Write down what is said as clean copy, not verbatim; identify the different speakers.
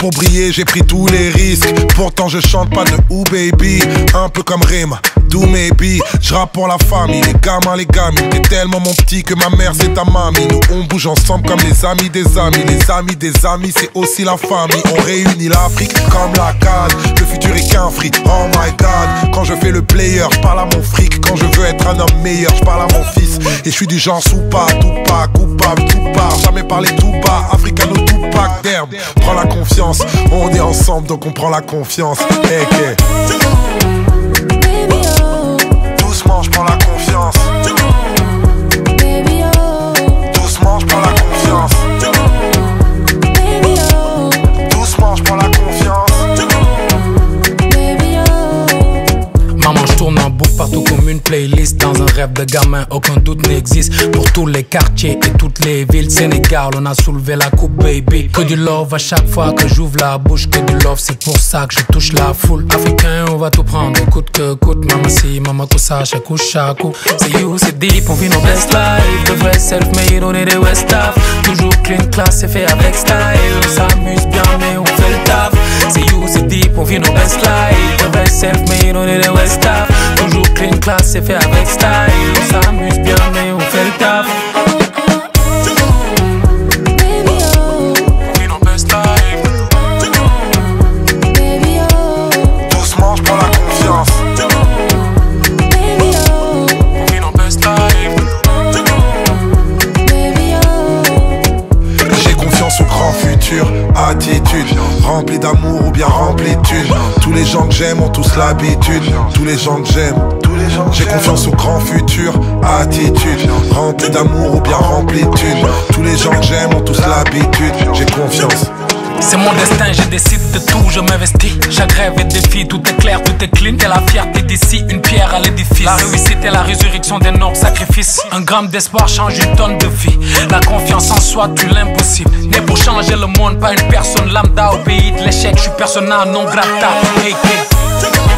Speaker 1: pour briller, j'ai pris tous les risques. Pourtant je chante pas de Ooh Baby. Un peu comme Rema, Do Maybe. Je rappe pour la famille, les gamins, les gamines. T'es tellement mon petit que ma mère c'est ta mamie. Nous on bouge ensemble comme les amis des amis. Les amis des amis c'est aussi la famille. On réunit l'Afrique comme la CAN. Le futur est qu'un fric, oh my god. Quand je fais le player, je parle à mon fric. Quand je veux être un homme meilleur, je parle à mon fils. Et je suis du genre soupa, tout pas, coupable, tout part. Jamais parler tout bas, africano tout pack d'herbe. Prends la confiance, on est ensemble donc on prend la confiance. Hey, okay. Doucement, je prends la confiance. Doucement, je prends la confiance. Doucement, je prends la confiance.
Speaker 2: Maman, je tourne en boucle partout comme une playlist. Dans un rêve de gamin, aucun doute n'existe. Pour tous les quartiers et toutes les villes. Sénégal, on a soulevé la coupe, baby. Que du love à chaque fois que j'ouvre la bouche. Que du love, c'est pour ça que je touche la foule. Africain, on va tout prendre, coûte que coûte. Maman si, maman coussa, chaque coup, chaque coup. C'est you, c'est deep, on vit nos best life. De vrai self-made, on est des West Af. Toujours clean, class, c'est fait avec style. On s'amuse bien, mais on fait le taf. C'est you, c'est deep, on vit nos best life. De vrai self-made, on est des West Af. Toujours clean, class, c'est fait avec style. On s'amuse bien, mais on fait le taf.
Speaker 1: Doucement, je prends la confiance. J'ai confiance au grand futur, attitude remplie d'amour ou bien remplie de thunes. Tous les gens que j'aime ont tous l'habitude. Tous les gens que j'aime. J'ai confiance au grand futur, attitude remplie d'amour ou bien remplie de thunes. Tous les gens que j'aime ont tous l'habitude. J'ai confiance.
Speaker 2: C'est mon destin, je décide de tout, je m'investis. Chaque rêve est défi, tout est clair, tout est clean. T'es la fierté d'ici, une pierre à l'édifice. La réussite est la résurrection d'énormes sacrifices. Un gramme d'espoir change une tonne de vie. La confiance en soi tue l'impossible. Né pour changer le monde, pas une personne lambda. Au pays de l'échec, je suis persona non grata. Hey, hey.